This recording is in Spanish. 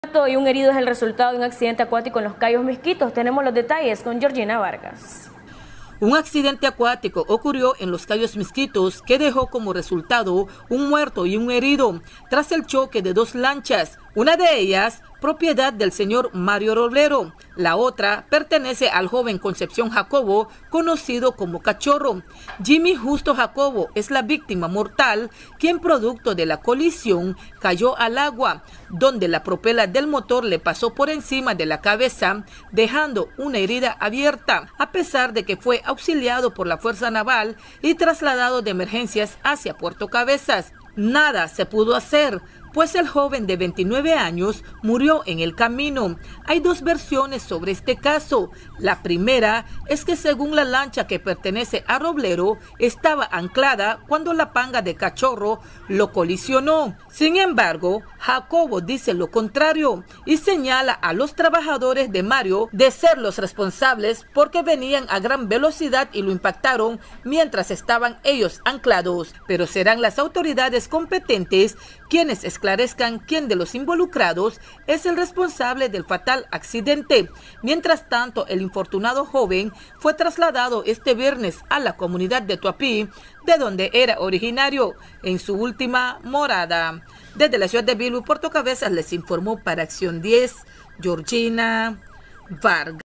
Y un herido es el resultado de un accidente acuático en los Cayos Misquitos. Tenemos los detalles con Georgina Vargas. Un accidente acuático ocurrió en los Cayos Misquitos que dejó como resultado un muerto y un herido tras el choque de dos lanchas. Una de ellas, propiedad del señor Mario Roblero. La otra pertenece al joven Concepción Jacobo, conocido como Cachorro. Jimmy Justo Jacobo es la víctima mortal, quien producto de la colisión cayó al agua, donde la propela del motor le pasó por encima de la cabeza, dejando una herida abierta, a pesar de que fue auxiliado por la Fuerza Naval y trasladado de emergencias hacia Puerto Cabezas. Nada se pudo hacer, pues el joven de 29 años murió en el camino. Hay dos versiones sobre este caso. La primera es que según la lancha que pertenece a Roblero, estaba anclada cuando la panga de Cachorro lo colisionó. Sin embargo, Jacobo dice lo contrario y señala a los trabajadores de Mario de ser los responsables porque venían a gran velocidad y lo impactaron mientras estaban ellos anclados. Pero serán las autoridades competentes quienes esclarezcan quién de los involucrados es el responsable del fatal accidente. Mientras tanto, el infortunado joven fue trasladado este viernes a la comunidad de Tuapí, de donde era originario, en su última morada. Desde la ciudad de Bilbo, Puerto Cabezas, les informó para Acción 10, Georgina Vargas.